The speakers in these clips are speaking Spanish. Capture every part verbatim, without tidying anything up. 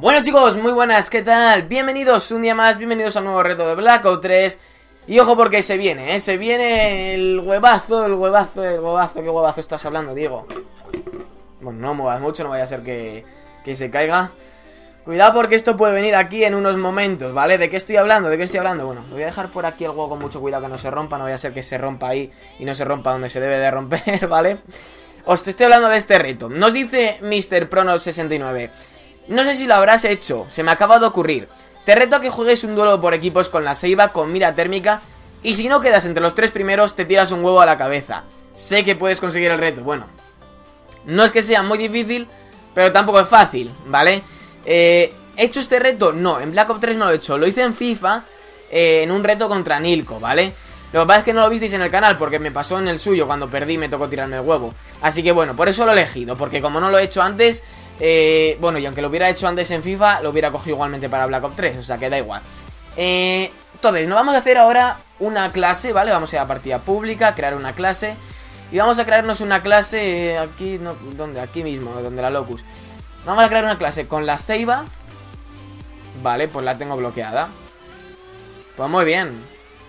Bueno chicos, muy buenas, ¿qué tal? Bienvenidos un día más, bienvenidos a un nuevo reto de Black Ops tres. Y ojo porque se viene, ¿eh? Se viene el huevazo, el huevazo, el huevazo. ¿Qué huevazo estás hablando, Diego? Bueno, no muevas mucho, no vaya a ser que, que se caiga. Cuidado porque esto puede venir aquí en unos momentos, ¿vale? ¿De qué estoy hablando? ¿De qué estoy hablando? Bueno, voy a dejar por aquí el huevo con mucho cuidado que no se rompa. No vaya a ser que se rompa ahí y no se rompa donde se debe de romper, ¿vale? Os te estoy hablando de este reto. Nos dice mister Pronos sesenta y nueve. No sé si lo habrás hecho, se me acaba de ocurrir. Te reto a que juegues un duelo por equipos con la Seiba con mira térmica. Y si no quedas entre los tres primeros, te tiras un huevo a la cabeza. Sé que puedes conseguir el reto, bueno. No es que sea muy difícil, pero tampoco es fácil, ¿vale? Eh, ¿He hecho este reto? No, en Black Ops tres no lo he hecho. Lo hice en FIFA, eh, en un reto contra Nilco, ¿vale? Lo que pasa es que no lo visteis en el canal porque me pasó en el suyo cuando perdí me tocó tirarme el huevo. Así que bueno, por eso lo he elegido, porque como no lo he hecho antes, eh, bueno, y aunque lo hubiera hecho antes en FIFA, lo hubiera cogido igualmente para Black Ops tres, o sea que da igual. eh, Entonces, nos vamos a hacer ahora una clase, ¿vale? Vamos a ir a partida pública, crear una clase. Y vamos a crearnos una clase eh, aquí, no, ¿dónde? Aquí mismo, donde la Locus. Vamos a crear una clase con la Seiba. Vale, pues la tengo bloqueada. Pues muy bien.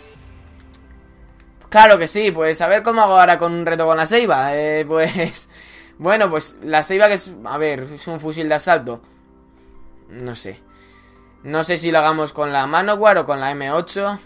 Claro que sí, pues a ver cómo hago ahora con un reto con la Seiba. Eh, pues... Bueno, pues la Seiba que es... A ver, es un fusil de asalto. No sé. No sé si lo hagamos con la Manowar o con la eme ocho.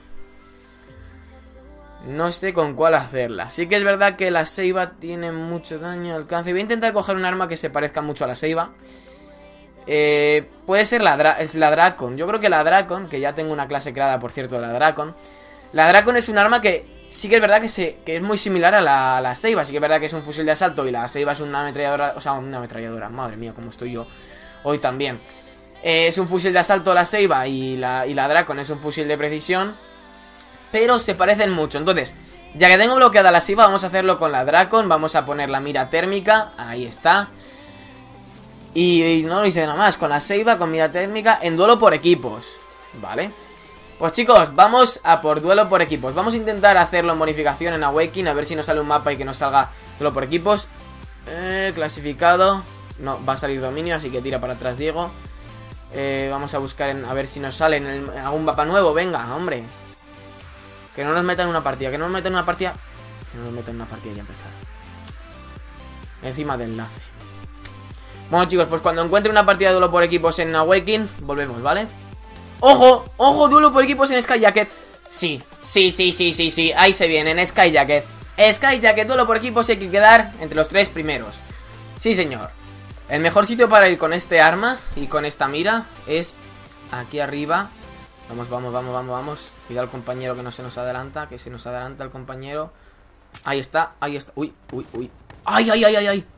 No sé con cuál hacerla. Sí que es verdad que la Seiba tiene mucho daño de alcance. Voy a intentar coger un arma que se parezca mucho a la Seiba. Eh, puede ser la, Dra es la Dracon. Yo creo que la Dracon, que ya tengo una clase creada, por cierto, de la Dracon. La Dracon es un arma que sí que es verdad que, se, que es muy similar a la, a la Seiba. Sí que es verdad que es un fusil de asalto y la Seiba es una ametralladora. O sea, una ametralladora. Madre mía, cómo estoy yo hoy también. Eh, es un fusil de asalto la Seiba y la, y la Dracon es un fusil de precisión. Pero se parecen mucho. Entonces, ya que tengo bloqueada la Seiba, vamos a hacerlo con la Dracon. Vamos a poner la mira térmica. Ahí está. Y, y no lo hice nada más. Con la Seiba, con mira térmica, en duelo por equipos. Vale. Pues chicos, vamos a por duelo por equipos. Vamos a intentar hacerlo en bonificación en Awakening. A ver si nos sale un mapa y que nos salga duelo por equipos. eh, Clasificado. No, va a salir dominio, así que tira para atrás Diego. eh, Vamos a buscar en, a ver si nos sale en, el, en algún mapa nuevo. Venga, hombre. Que no nos metan en una partida, que no nos metan en una partida. Que no nos metan en una partida y ya empezar. Encima de enlace. Bueno chicos, pues cuando encuentre una partida de duelo por equipos en Awakening, volvemos, ¿vale? ¡Ojo! ¡Ojo! Duelo por equipos en Sky Jacket. Sí, sí, sí, sí, sí, sí. Ahí se viene, en Sky Jacket. Sky Jacket, duelo por equipos y hay que quedar entre los tres primeros. Sí, señor. El mejor sitio para ir con este arma y con esta mira es aquí arriba. Vamos, vamos, vamos, vamos, vamos. Cuidado al compañero que no se nos adelanta. Que se nos adelanta el compañero. Ahí está, ahí está. Uy, uy, uy. ¡Ay, ay, ay, ay, ay!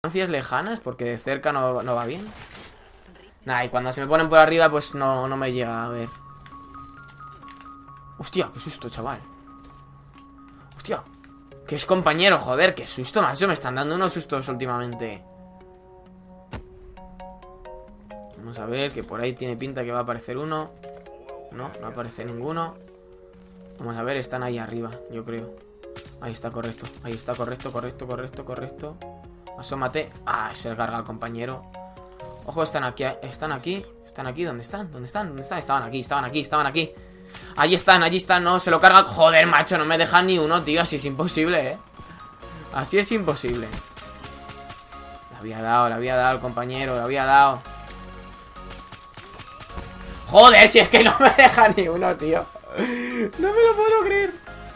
distancias lejanas, porque de cerca no, no va bien. Nah, y cuando se me ponen por arriba, pues no, no me llega a ver. Hostia, qué susto, chaval. Hostia, que es compañero, joder, qué susto, macho. Me están dando unos sustos últimamente. Vamos a ver, que por ahí tiene pinta que va a aparecer uno. No, no aparece ninguno. Vamos a ver, están ahí arriba, yo creo. Ahí está, correcto, ahí está, correcto, correcto, correcto, correcto. Asómate. Ah, se carga el compañero. Ojo, están aquí, están aquí. Están aquí, ¿dónde están? ¿Dónde están? ¿Dónde están? Estaban aquí, estaban aquí, estaban aquí. Allí están, allí están, no, se lo carga. Joder, macho, no me dejan ni uno, tío. Así es imposible, eh. Así es imposible. Le había dado, le había dado al compañero, le había dado. Joder, si es que no me deja ni uno, tío. No me lo puedo creer.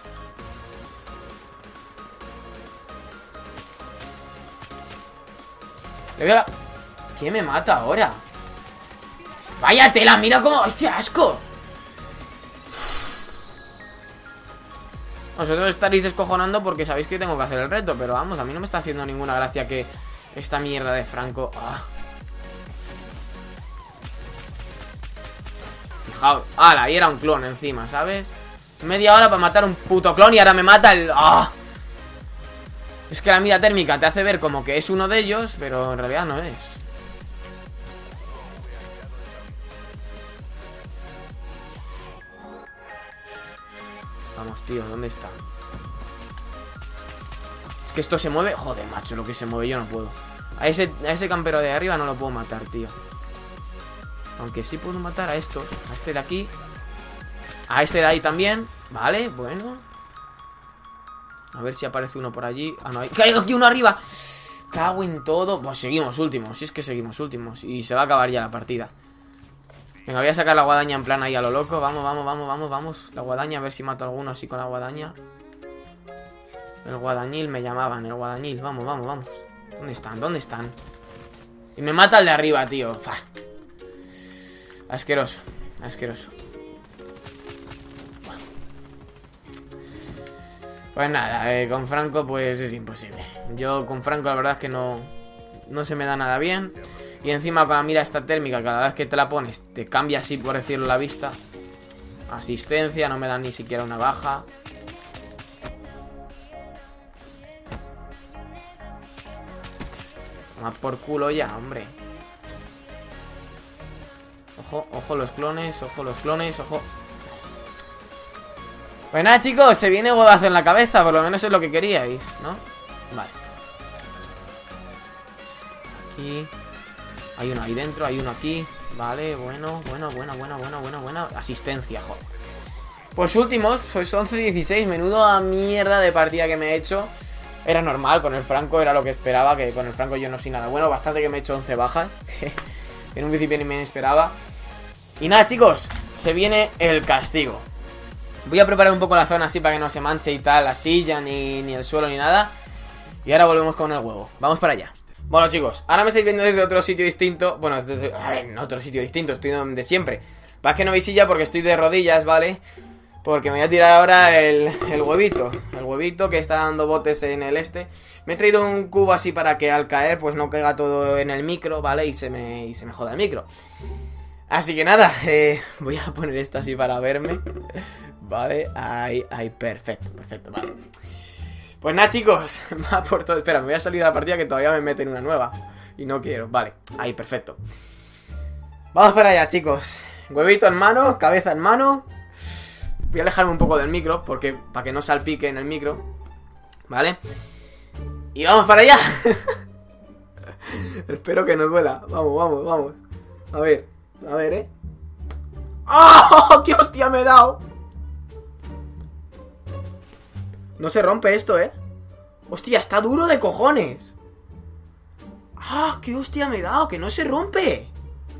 Le voy a la... ¿Quién me mata ahora? ¡Vaya tela! ¡Mira cómo! ¡Ay, qué asco! Vosotros estaréis descojonando porque sabéis que tengo que hacer el reto. Pero vamos, a mí no me está haciendo ninguna gracia que esta mierda de Franco... ¡Ah! Fijaos. ¡Hala! Y era un clon encima, ¿sabes? Media hora para matar un puto clon y ahora me mata el... ¡Ah! Es que la mira térmica te hace ver como que es uno de ellos, pero en realidad no es. Vamos, tío, ¿dónde está? Es que esto se mueve... Joder, macho, lo que se mueve yo no puedo. A ese, a ese campero de arriba no lo puedo matar, tío. Aunque sí puedo matar a estos. A este de aquí. A este de ahí también. Vale, bueno. A ver si aparece uno por allí. Ah, no, hay... ¡Que hay aquí uno arriba! Cago en todo. Pues seguimos últimos. Si es que seguimos últimos. Y se va a acabar ya la partida. Venga, voy a sacar la guadaña en plan ahí a lo loco. Vamos, vamos, vamos, vamos, vamos. La guadaña, a ver si mato a alguno así con la guadaña. El guadañil me llamaban, el guadañil. Vamos, vamos, vamos. ¿Dónde están? ¿Dónde están? Y me mata el de arriba, tío. Fa. Asqueroso. Asqueroso. Pues nada, eh, con Franco pues es imposible. Yo con Franco la verdad es que no, no se me da nada bien. Y encima con la mira esta térmica, cada vez que te la pones te cambia así, por decirlo, la vista. Asistencia, no me dan ni siquiera una baja. Toma por culo ya, hombre. Ojo, ojo los clones, ojo los clones, ojo. Pues nada, chicos, se viene huevazo en la cabeza. Por lo menos es lo que queríais, ¿no? Vale. Aquí. Hay uno ahí dentro, hay uno aquí. Vale, bueno, bueno, bueno, bueno, bueno, bueno, bueno. Asistencia, joder. Pues últimos, pues once dieciséis. Menudo a mierda de partida que me he hecho. Era normal, con el Franco era lo que esperaba. Que con el Franco yo no soy nada bueno. Bastante que me he hecho once bajas. En un principio ni me esperaba. Y nada, chicos, se viene el castigo. Voy a preparar un poco la zona así para que no se manche y tal, la silla, ni, ni el suelo, ni nada. Y ahora volvemos con el huevo. Vamos para allá. Bueno, chicos, ahora me estáis viendo desde otro sitio distinto. Bueno, desde, a ver, en otro sitio distinto, estoy donde siempre. Para que no veis silla porque estoy de rodillas, ¿vale? Porque me voy a tirar ahora el, el huevito. El huevito que está dando botes en el este. Me he traído un cubo así para que al caer pues no caiga todo en el micro, ¿vale? Y se me, y se me joda el micro. Así que nada, eh, voy a poner esto así para verme. Vale, ahí, ahí, perfecto, perfecto, vale. Pues nada, chicos, va por todo. Espera, me voy a salir de la partida que todavía me meten una nueva. Y no quiero, vale, ahí, perfecto. Vamos para allá, chicos. Huevito en mano, cabeza en mano. Voy a alejarme un poco del micro, porque para que no salpique en el micro. Vale. Y vamos para allá. Espero que no duela. Vamos, vamos, vamos. A ver, a ver, eh. ¡Oh! ¡Qué hostia me he dado! No se rompe esto, ¿eh? ¡Hostia, está duro de cojones! ¡Ah, qué hostia me he dado! ¡Que no se rompe!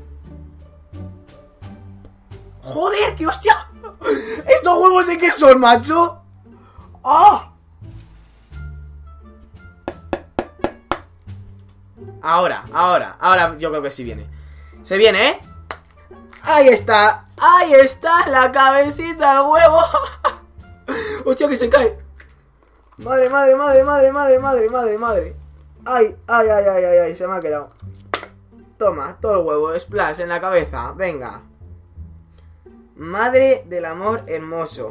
¡Joder, qué hostia! ¿Estos huevos de qué son, macho? ¡Ah! Ahora, ahora, ahora yo creo que sí viene. Se viene, ¿eh? ¡Ahí está! ¡Ahí está! ¡La cabecita al huevo! ¡Hostia, que se cae! Madre, madre, madre, madre, madre, madre, madre, madre. Ay, ay, ay, ay, ay, ay, se me ha quedado. Toma, todo el huevo, splash en la cabeza, venga. Madre del amor hermoso.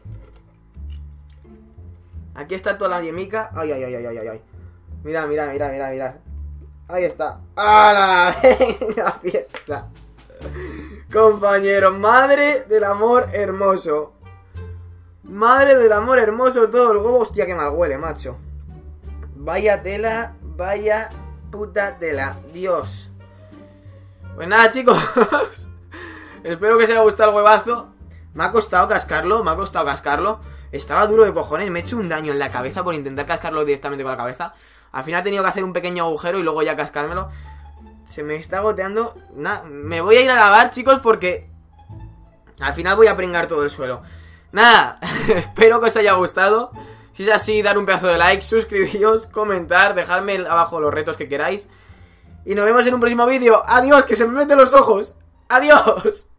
Aquí está toda la yemica. Ay, ay, ay, ay, ay, ay. Mira, mira, mira, mira, mira. Ahí está. ¡Hala! ¡Venga, fiesta! Compañero, madre del amor hermoso. Madre del amor hermoso, todo el huevo. Hostia, qué mal huele, macho. Vaya tela, vaya puta tela. Dios. Pues nada, chicos. Espero que os haya gustado el huevazo. Me ha costado cascarlo, me ha costado cascarlo. Estaba duro de cojones, me he hecho un daño en la cabeza por intentar cascarlo directamente con la cabeza. Al final he tenido que hacer un pequeño agujero y luego ya cascármelo. Se me está goteando. Nada, me voy a ir a lavar, chicos, porque al final voy a pringar todo el suelo. Nada, espero que os haya gustado. Si es así, dar un pedazo de like, suscribiros, comentar, dejadme abajo los retos que queráis. Y nos vemos en un próximo vídeo. Adiós, que se me meten los ojos. Adiós.